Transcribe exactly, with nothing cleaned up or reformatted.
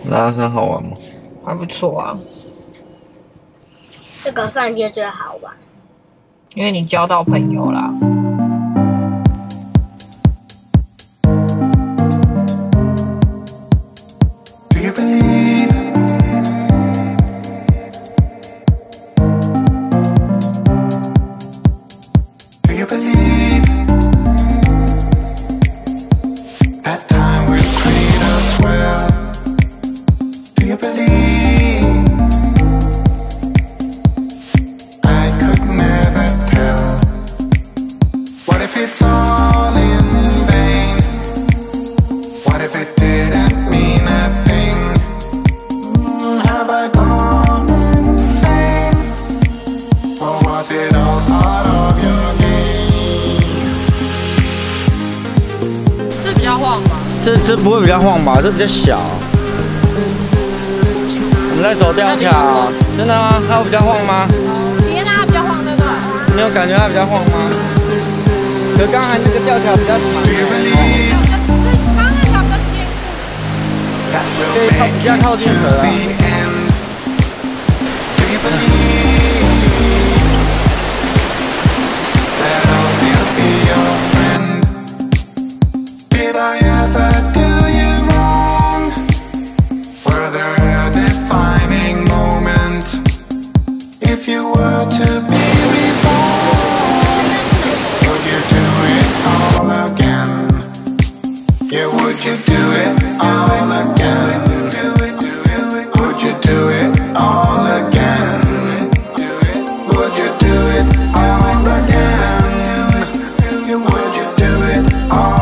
拉山好玩吗？ 还不错啊。 这个饭店最好玩， 因为你交到朋友啦。 Do you believe? Do you believe that time will treat us well? Do you believe? I could never tell. What if it's all in vain? What if it didn't mean a thing? Have I gone insane? Or was it all part of your game? 这比较晃吧？ 这这不会比较晃吧？这比较小。我们在走吊桥，真的吗？它会比较晃吗？ 别它比较晃，对不对？ 你有感觉它比较晃吗？可刚才那个吊桥比较长。 可以靠比较靠近河啊。 Did I ever do you wrong? Were there a defining moment? If you were to be reborn, would you do it all again? Yeah, would you do it all again? Would you do it all again? Would you do it all again? Would you do it all